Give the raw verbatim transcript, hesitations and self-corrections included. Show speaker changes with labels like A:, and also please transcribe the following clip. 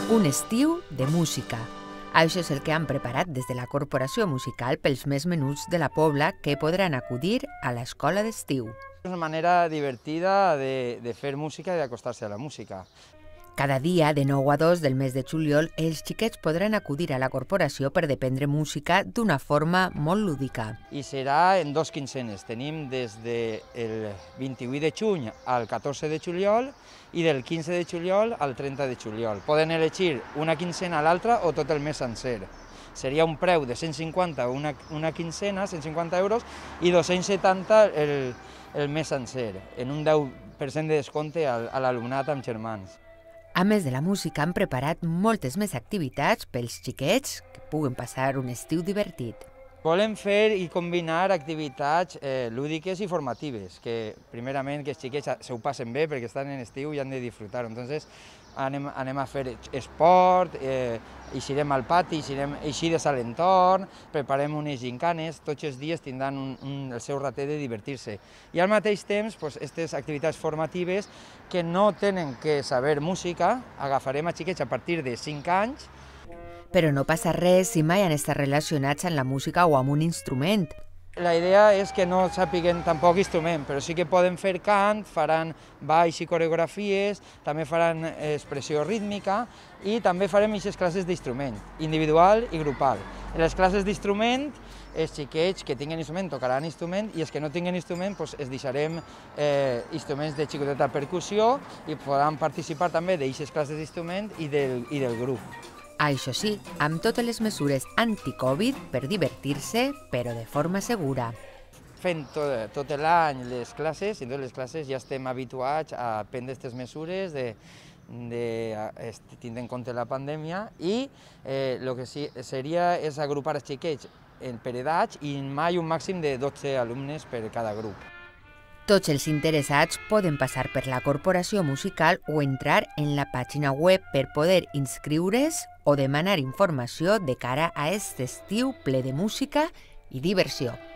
A: Un estiu de música. Això és el que han preparat des de la Corporació Musical pels més menuts de la Pobla que podran acudir a l'escola d'estiu.
B: És una manera divertida de, de fer música i d'acostar-se a la música.
A: Cada dia, de nou a dos del mes de juliol, els xiquets podran acudir a la corporació per aprendre música d'una forma molt lúdica.
B: I serà en dos quinzenes. Tenim des del vint-i-vuit de juny al catorze de juliol i del quinze de juliol al trenta de juliol. Poden elegir una quincena a l'altra o tot el mes sencer. Seria un preu de cent cinquanta una, una quincena, cent cinquanta euros, i dos-cents setanta el, el mes sencer, en un deu per cent de descompte a l'alumnat amb germans.
A: A més de la música, han preparat moltes més activitats pels xiquets que puguen passar un estiu divertit.
B: Volem fer i combinar activitats eh, lúdiques i formatives, que primerament que els xiquets se ho passen bé perquè estan en estiu i han de disfrutar. Entonces anem, anem a fer esport, eh, eixirem al pati, eixirem, eixides a l'entorn, preparem unes gincanes, tots els dies tindran un, un, el seu ratet de divertir-se. I al mateix temps, aquestes pues, activitats formatives que no tenen que saber música, agafarem a xiquets a partir de cinc anys.
A: Però no passa res si mai han estat relacionats amb la música o amb un instrument.
B: La idea és que no sàpiguen tampoc instrument, però sí que poden fer cant, faran balls i coreografies, també faran expressió rítmica i també farem aquestes classes d'instrument, individual i grupal. En les classes d'instrument, els xiquets que tinguin instrument tocaran instrument i els que no tinguin instrument doncs, els deixarem eh, instruments de xicoteta percussió i podran participar també d'aquestes classes d'instrument i, del, i del grup.
A: Això sí, amb totes les mesures anti-Covid per divertir-se, però de forma segura.
B: Fent tot, tot l'any les classes, i en totes les classes ja estem habituats a prendre aquestes mesures de, de tindre en compte la pandèmia i eh, el que sí, seria és agrupar els xiquets per edats i mai un màxim de dotze alumnes per cada grup.
A: Tots els interessats poden passar per la Corporació Musical o entrar en la pàgina web per poder inscriure's o demanar informació de cara a aquest estiu ple de música i diversió.